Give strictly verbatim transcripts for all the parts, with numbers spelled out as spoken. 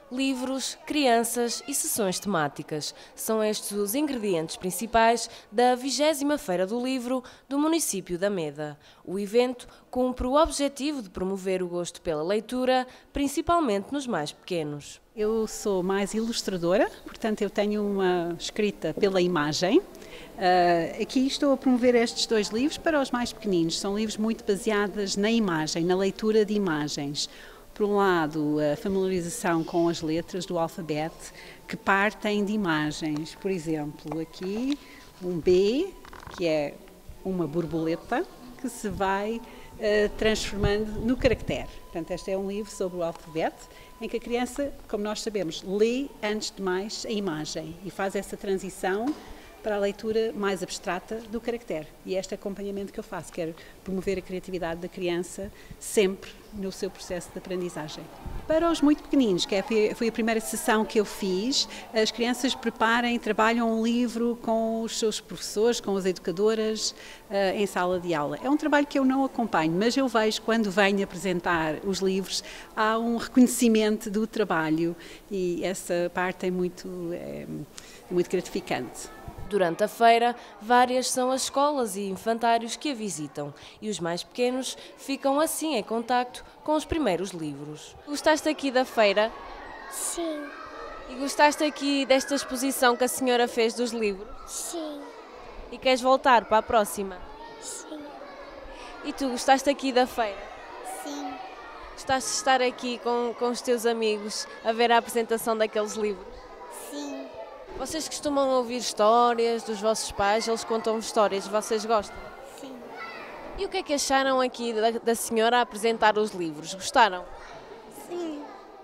Livros, crianças e sessões temáticas são estes os ingredientes principais da vigésima Feira do Livro do município de Ameda. O evento cumpre o objetivo de promover o gosto pela leitura, principalmente nos mais pequenos. Eu sou mais ilustradora, portanto eu tenho uma escrita pela imagem. Uh, aqui estou a promover estes dois livros para os mais pequeninos. São livros muito baseados na imagem, na leitura de imagens. Por um lado, a familiarização com as letras do alfabeto que partem de imagens. Por exemplo, aqui um B, que é uma borboleta, que se vai uh, transformando no caractere. Portanto, este é um livro sobre o alfabeto, em que a criança, como nós sabemos, lê antes de mais a imagem e faz essa transição para a leitura mais abstrata do caractere. E é este acompanhamento que eu faço, quero promover a criatividade da criança sempre no seu processo de aprendizagem. Para os muito pequeninos, que foi a primeira sessão que eu fiz, as crianças preparam e trabalham um livro com os seus professores, com as educadoras, em sala de aula. É um trabalho que eu não acompanho, mas eu vejo quando venho apresentar os livros, há um reconhecimento do trabalho e essa parte é muito, é, muito gratificante. Durante a feira, várias são as escolas e infantários que a visitam e os mais pequenos ficam assim em contacto com os primeiros livros. Gostaste aqui da feira? Sim. E gostaste aqui desta exposição que a senhora fez dos livros? Sim. E queres voltar para a próxima? Sim. E tu, gostaste aqui da feira? Sim. Gostaste de estar aqui com, com os teus amigos a ver a apresentação daqueles livros? Sim. Vocês costumam ouvir histórias dos vossos pais? Eles contam histórias, vocês gostam? Sim. E o que é que acharam aqui da, da senhora a apresentar os livros? Gostaram? Sim.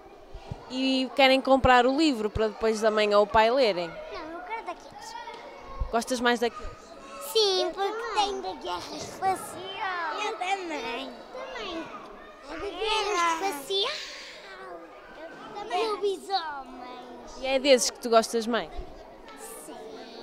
E querem comprar o livro para depois da mãe ou o pai lerem? Não, eu quero daqueles. Gostas mais daqueles? Sim, porque tem da guerra espacial. Eu também. Também. É da guerra espacial. Eu também. Lobisomens. E é desses que tu gostas mais? Sim.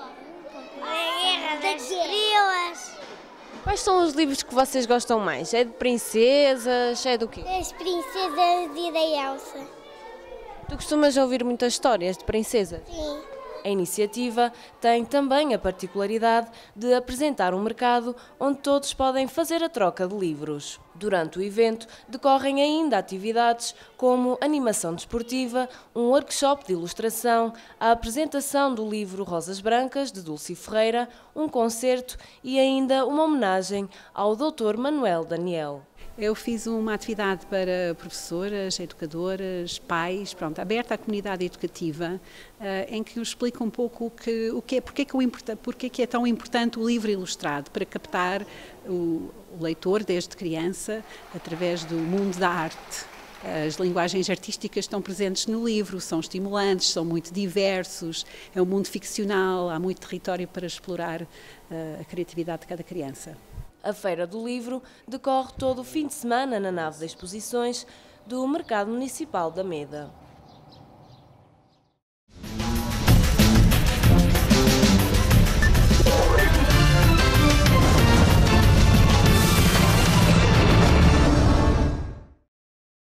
A guerra das estrelas. Quais são os livros que vocês gostam mais? É de princesas? É do quê? Das princesas e da Elsa. Tu costumas ouvir muitas histórias de princesas? Sim. A iniciativa tem também a particularidade de apresentar um mercado onde todos podem fazer a troca de livros. Durante o evento decorrem ainda atividades como animação desportiva, um workshop de ilustração, a apresentação do livro Rosas Brancas, de Dulce Ferreira, um concerto e ainda uma homenagem ao doutor Manuel Daniel. Eu fiz uma atividade para professoras, educadoras, pais, pronto, aberta à comunidade educativa, em que eu explico um pouco o que, o que é, porque é que, o, porque é que é tão importante o livro ilustrado, para captar o, o leitor desde criança, através do mundo da arte. As linguagens artísticas estão presentes no livro, são estimulantes, são muito diversos, é um mundo ficcional, há muito território para explorar a criatividade de cada criança. A Feira do Livro decorre todo o fim de semana na nave de exposições do Mercado Municipal de Ameda.